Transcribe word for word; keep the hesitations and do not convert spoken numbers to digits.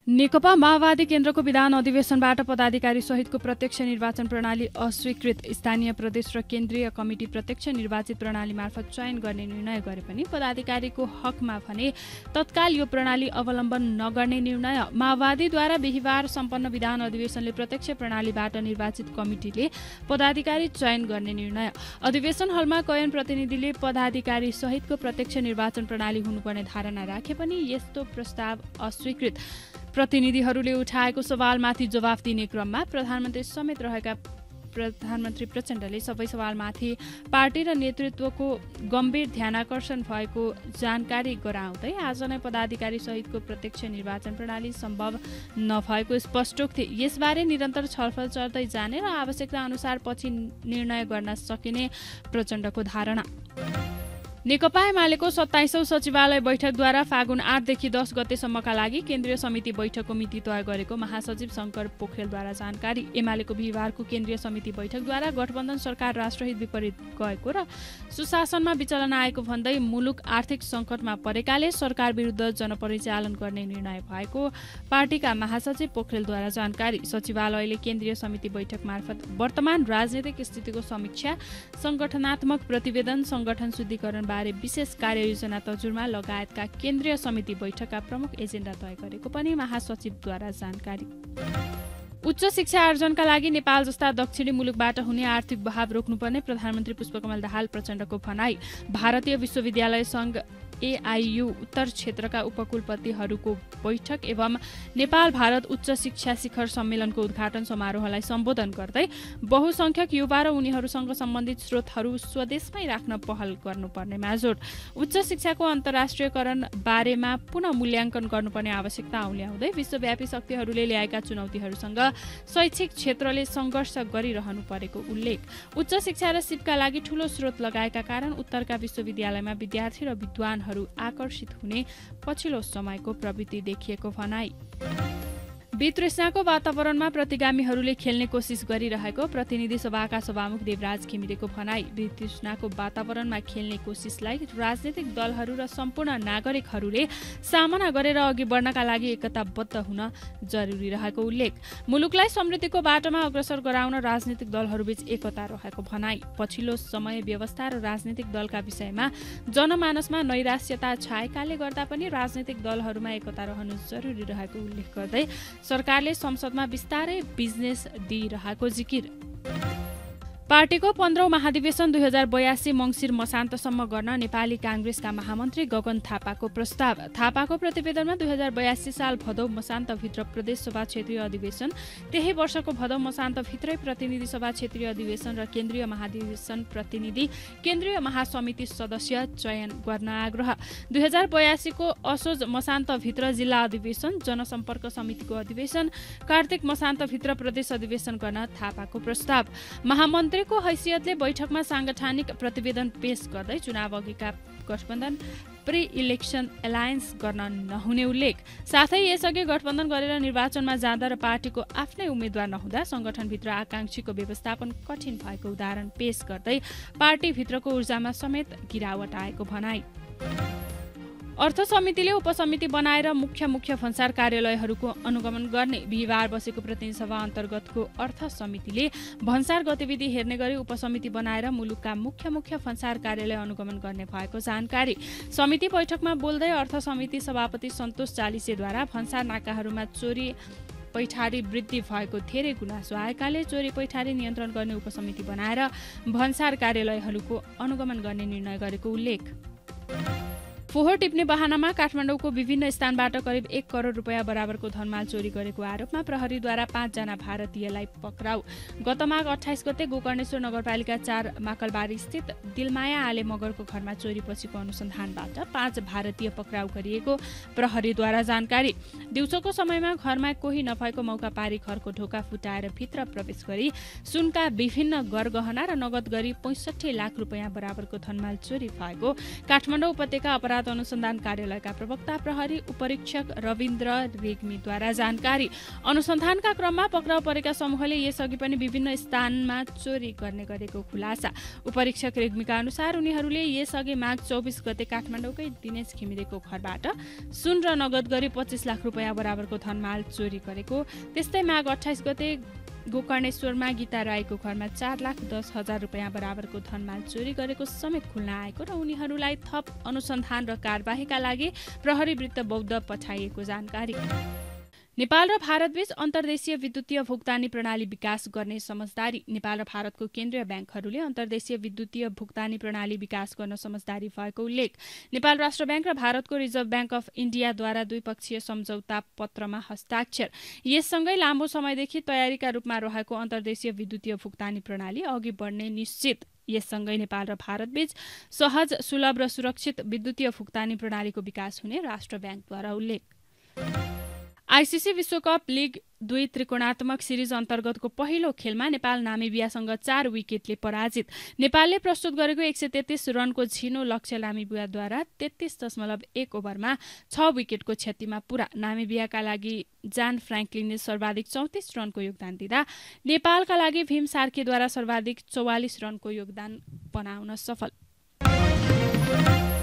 नेकपा माओवादी केन्द्रको विधान अधिवेशनबाट पदाधिकारी सहितको प्रत्यक्ष निर्वाचन प्रणाली अस्वीकृत। स्थानीय प्रदेश र केन्द्रीय कमिटी प्रत्यक्ष निर्वाचित प्रणाली मार्फत चयन गर्ने निर्णय गरे पनि पदाधिकारीको हकमा भने तत्काल यो प्रणाली अवलम्बन नगर्ने निर्णय। माओवादीद्वारा बिहिबार सम्पन्न विधान अधिवेशनले प्रत्यक्ष प्रणालीबाट निर्वाचित कमिटीले पदाधिकारी चयन गर्ने निर्णय। अधिवेशन हलमा कैयन प्रतिनिधिले पदाधिकारी सहितको प्रत्यक्ष निर्वाचन प्रणाली हुनुपर्ने धारणा राखे पनि यस्तो प्रस्ताव अस्वीकृत। प्रतिनिधिहरूले उठाएको सवालमाथि जवाफ दिने क्रममा प्रधानमन्त्री समेत रहेका प्रधानमन्त्री प्रचण्डले सबै सवालमाथि पार्टी र नेतृत्वको गम्भीर ध्यानाकर्षण भएको जानकारी गराउँदै आज नै पदाधिकारी सहितको प्रत्यक्ष निर्वाचन प्रणाली सम्भव नभएको स्पष्टोक्ति। यसबारे निरन्तर छलफल चल्दै जाने र आवश्यकता अनुसार पछि निर्णय गर्न सकिने प्रचण्डको धारणा। नेकपा एमालेको सत्ताइसौं सचिवालय बैठकद्वारा फागुन आठदेखि दस गतेसम्मका लागि केन्द्रीय समिति बैठकको मिति तय गरेको महासचिव शंकर पोखरेलद्वारा जानकारी। एमालेको बिहिबारको केन्द्रीय समिति बैठकद्वारा गठबन्धन सरकार राष्ट्रहित विपरीत गएको र सुशासनमा विचलन आएको भन्दै मुलुक आर्थिक सङ्कटमा परेकाले सरकार विरुद्ध जनपरिचालन गर्ने निर्णय भएको पार्टीका महासचिव पोखरेलद्वारा जानकारी। सचिवालयले केन्द्रीय समिति बैठक मार्फत वर्तमान राजनीतिक स्थितिको समीक्षा, संगठनात्मक प्रतिवेदन, संगठन शुद्धिकरण बारे विशेष कार्ययोजना तजुर्मा लगायतका केन्द्रीय समिति बैठकका प्रमुख एजेन्डा तय गरेको पनि महासचिवद्वारा जानकारी। उच्च शिक्षा आर्जनका लागि नेपाल जस्ता दक्षिणी मुलुकबाट हुने आर्थिक बहाव रोक्नुपर्ने प्रधानमन्त्री पुष्पकमल दाहाल प्रचण्डको भनाई। भारतीय विश्वविद्यालय संघ एआईयू उत्तर क्षेत्रका उपकुलपतिहरूको बैठक एवं नेपाल भारत उच्च शिक्षा शिखर सम्मेलनको उद्घाटन समारोहलाई सम्बोधन गर्दै बहुसंख्यक युवा र उनीहरूसँग सम्बन्धित स्रोतहरू स्वदेशमै राख्न पहल गर्नुपर्नेमा जोड। उच्च शिक्षाको अन्तर्राष्ट्रियकरण बारेमा पुनः मूल्याङ्कन गर्नुपर्ने आवश्यकता औल्याउँदै विश्वव्यापी शक्तिहरूले ल्याएका चुनौतीहरूसँग शैक्षिक क्षेत्रले सङ्घर्ष गरिरहनु परेको उल्लेख। उच्च शिक्षा र सिपका लागि ठूलो स्रोत लगाएका कारण उत्तरका विश्वविद्यालयमा विद्यार्थी र विद्वान आकर्षित हुने पछिल्लो समयको प्रवृत्ति देखिएको भनाई। वितृष्णाको वातावरणमा प्रतिगामीहरूले खेल्ने कोसिस गरिरहेको प्रतिनिधि सभाका सभामुख देवराज घिमिरेको भनाई। वितृष्णाको वातावरणमा खेल्ने कोसिसलाई राजनीतिक दलहरू र सम्पूर्ण नागरिकहरूले सामना गरेर अघि बढ्नका लागि एकताबद्ध हुन जरुरी रहेको उल्लेख। मुलुकलाई समृद्धिको बाटोमा अग्रसर गराउन राजनीतिक दलहरूबीच एकता रहेको भनाई। पछिल्लो समय व्यवस्था र राजनीतिक दलका विषयमा जनमानसमा नैराश्यता छाएकाले गर्दा पनि राजनीतिक दलहरूमा एकता रहनु जरुरी रहेको उल्लेख गर्दै सरकारले संसदमा बिस्तारै बिजनेस दिइरहेको जिकिर। पार्टीको पन्ध्रौं महाधिवेशन दुई हजार बयासी मङ्सिर मसान्तसम्म गर्न नेपाली काङ्ग्रेसका महामन्त्री गगन थापाको प्रस्ताव। थापाको प्रतिवेदनमा दुई हजार बयासी साल भदौ मसान्तभित्र प्रदेश सभा क्षेत्रीय अधिवेशन, त्यही वर्षको भदौ मसान्तभित्रै प्रतिनिधि सभा क्षेत्रीय अधिवेशन र केन्द्रीय महाधिवेशन प्रतिनिधि केन्द्रीय महासमिति सदस्य चयन गर्न आग्रह। दुई हजार बयासीको असोज मसान्तभित्र जिल्ला अधिवेशन, जनसम्पर्क समितिको अधिवेशन, कार्तिक मसान्तभित्र प्रदेश अधिवेशन गर्न थापाको प्रस्ताव। महामन्त्री को हैसियतले बैठकमा सांगठनिक प्रतिवेदन पेश गर्दै चुनाव अघिका गठबन्धन प्री इलेक्सन एलायन्स गर्न नहुने उल्लेख। साथै यसअघि गठबन्धन गरेर निर्वाचनमा जाँदा र पार्टीको आफ्नै उम्मेद्वार नहुँदा संगठनभित्र आकांक्षीको व्यवस्थापन कठिन भएको उदाहरण पेश गर्दै पार्टीभित्रको ऊर्जामा समेत गिरावट आएको भनाई। अर्थ समितिले उपसमिति बनाएर मुख्य मुख्य भन्सार कार्यालयहरूको अनुगमन गर्ने। बिहिबार बसेको प्रतिनिधि सभा अन्तर्गतको अर्थ समितिले भन्सार गतिविधि हेर्ने गरी उपसमिति बनाएर मुलुकका मुख्य मुख्य भन्सार कार्यालय अनुगमन गर्ने भएको जानकारी। समिति बैठकमा बोल्दै अर्थ समिति सभापति सन्तोष चालिसेद्वारा भन्सार नाकाहरूमा चोरी पैठारी वृद्धि भएको धेरै गुनासो आएकाले चोरी पैठारी नियन्त्रण गर्ने उपसमिति बनाएर भन्सार कार्यालयहरूको अनुगमन गर्ने निर्णय गरेको उल्लेख। फोहोर टिप्ने बहानामा काठमाडौँको विभिन्न स्थानबाट करिब एक करोड रुपियाँ बराबरको धनमाल चोरी गरेको आरोपमा प्रहरीद्वारा पाँचजना भारतीयलाई पक्राउ। गत माघ अठाइस गते गोकर्णेश्वर नगरपालिका चार माकलबारी स्थित दिलमाया आले मगरको घरमा चोरी पछिको अनुसन्धानबाट पाँच भारतीय पक्राउ गरिएको प्रहरीद्वारा जानकारी। दिउँसोको समयमा घरमा कोही नभएको मौका पारी घरको ढोका फुटाएर भित्र प्रवेश गरी सुनका विभिन्न गरगहना र नगद गरी पैँसठी लाख रुपियाँ बराबरको धनमाल चोरी भएको काठमाडौँ उपत्यका अपराध अपराध अनुसन्धान कार्यालयका प्रवक्ता प्रहरी उपरीक्षक रविन्द्र रेग्मीद्वारा जानकारी। अनुसन्धानका क्रममा पक्राउ परेका समूहले यसअघि पनि विभिन्न स्थानमा चोरी गर्ने गरेको खुलासा। उपरीक्षक रेग्मीका अनुसार उनीहरूले यसअघि माघ चौबिस गते काठमाडौँकै दिनेश घिमिरेको घरबाट सुन र नगद गरी पच्चिस लाख रुपियाँ बराबरको धनमाल चोरी गरेको। त्यस्तै माघ अठाइस गते गोकर्णेश्वरमा गीता राईको घरमा चार लाख दस हजार रुपियाँ बराबरको धनमाल चोरी गरेको समेत खुल्न आएको र उनीहरूलाई थप अनुसन्धान र कारबाहीका लागि प्रहरी वृत्त बौद्ध पठाइएको जानकारी। नेपाल र भारतबीच अन्तर्देशीय विद्युतीय भुक्तानी प्रणाली विकास गर्ने समझदारी। नेपाल र भारतको केन्द्रीय ब्याङ्कहरूले अन्तर्देशीय विद्युतीय भुक्तानी प्रणाली विकास गर्न समझदारी भएको उल्लेख। नेपाल राष्ट्र ब्याङ्क र भारतको रिजर्भ ब्याङ्क अफ इन्डियाद्वारा द्विपक्षीय सम्झौता पत्रमा हस्ताक्षर। यससँगै लामो समयदेखि तयारीका रूपमा रहेको अन्तर्देशीय विद्युतीय भुक्तानी प्रणाली अघि बढ्ने निश्चित। यससँगै नेपाल र भारतबीच सहज, सुलभ र सुरक्षित विद्युतीय भुक्तानी प्रणालीको विकास हुने राष्ट्र ब्याङ्कद्वारा उल्लेख। आइसिसी विश्वकप लिग दुई त्रिकोणात्मक सिरिज अन्तर्गतको पहिलो खेलमा नेपाल नामिबियासँग चार विकेटले पराजित। नेपालले प्रस्तुत गरेको एक सय तेत्तीस रनको झिनो लक्ष्य नामिबियाद्वारा तेत्तीस दशमलव एक ओभरमा छ विकेटको क्षतिमा पूरा। नामिबियाका लागि जान फ्र्याङ्कलिनले सर्वाधिक चौतिस रनको योगदान दिँदा नेपालका लागि भीम सार्कीद्वारा सर्वाधिक चौवालिस रनको योगदान बनाउन सफल।